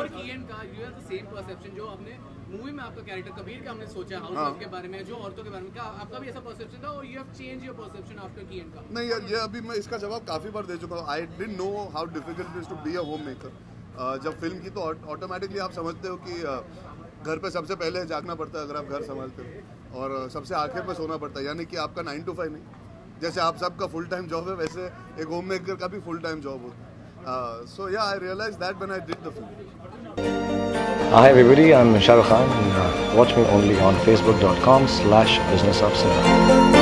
और किएन का you have the same perception जो आपने मूवी में आपका कैरेक्टर कबीर का हमने सोचा हाउस के बारे में, जो औरतों के बारे में, क्या आपका भी ऐसा परसेप्शन था और you have change your perception after किएन का? नहीं यार, ये अभी मैं इसका जवाब काफ़ी बार दे चुका हूँ. I didn't know how difficult it is to be a home maker. जब फिल्म की तो ऑटोमेटिकली आप समझते हो कि घर पे सबसे पहले जागना पड़ता है अगर आप घर संभालते हो, और सबसे आखिर पे सोना पड़ता है. यानी कि आपका 9 to 5 नहीं, जैसे आप सबका फुल टाइम जॉब है वैसे एक होम मेकर का भी फुल टाइम जॉब होता है. So yeah, I realized that when I did the film. Hi everybody, I'm Shah Rukh Khan. Watch me only on facebook.com/businessofcinema.